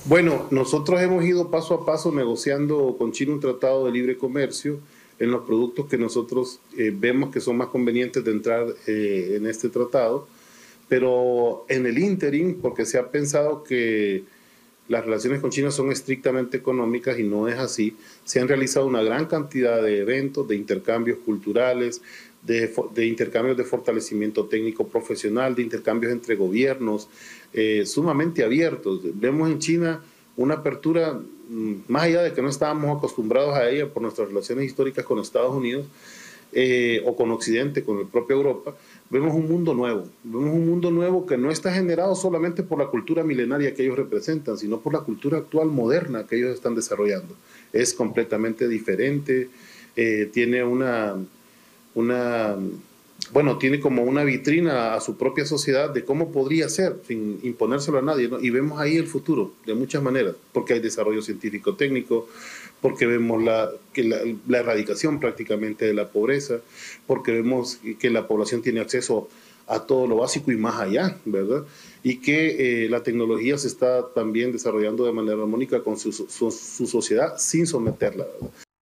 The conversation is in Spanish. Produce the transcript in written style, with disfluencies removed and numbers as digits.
Bueno, nosotros hemos ido paso a paso negociando con China un tratado de libre comercio en los productos que nosotros vemos que son más convenientes de entrar en este tratado, pero en el ínterin, porque se ha pensado que las relaciones con China son estrictamente económicas y no es así. Se han realizado una gran cantidad de eventos, de intercambios culturales, de intercambios de fortalecimiento técnico profesional, de intercambios entre gobiernos, sumamente abiertos. Vemos en China una apertura, más allá de que no estábamos acostumbrados a ella por nuestras relaciones históricas con Estados Unidos, o con Occidente, con la propia Europa, vemos un mundo nuevo que no está generado solamente por la cultura milenaria que ellos representan, sino por la cultura actual moderna que ellos están desarrollando. Es completamente diferente, tiene una, bueno, tiene como una vitrina a su propia sociedad de cómo podría ser sin imponérselo a nadie, ¿no? Y vemos ahí el futuro de muchas maneras, porque hay desarrollo científico-técnico, porque vemos la erradicación prácticamente de la pobreza, porque vemos que la población tiene acceso a todo lo básico y más allá, ¿verdad? Y que la tecnología se está también desarrollando de manera armónica con su sociedad sin someterla, ¿verdad?